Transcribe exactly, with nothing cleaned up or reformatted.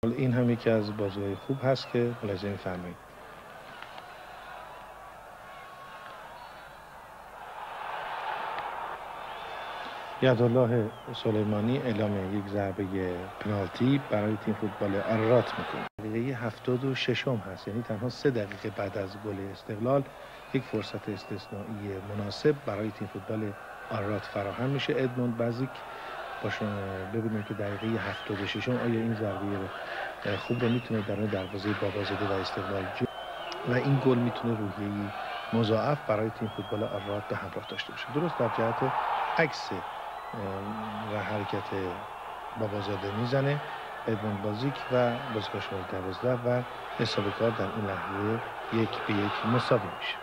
این هم یکی از بازی‌های خوب هست که ملاحظه می‌فرمایید. یدالله سلیمانی اعلام یک ضربه پنالتی برای تیم فوتبال آرارات میکنه. دقیقه هفتاد و ششم هست، یعنی تنها سه دقیقه بعد از گل استقلال یک فرصت استثنایی مناسب برای تیم فوتبال آرارات فراهم میشه. ادموند بازیک باشون ببینیم که دقیقه هفتاد و ششم آیا این ضربه خوب رو میتونه درون دروازه بابازاده و استقلال جو و این گل میتونه روحیه‌ای مضاعف برای تیم فوتبال آرارات به همراه داشته باشه. درست در جهت عکس و حرکت بابازاده میزنه ادموند بازیک و بازیکن شماره دوازده و حساب کار در این لحظه یک به یک مساوی میشه.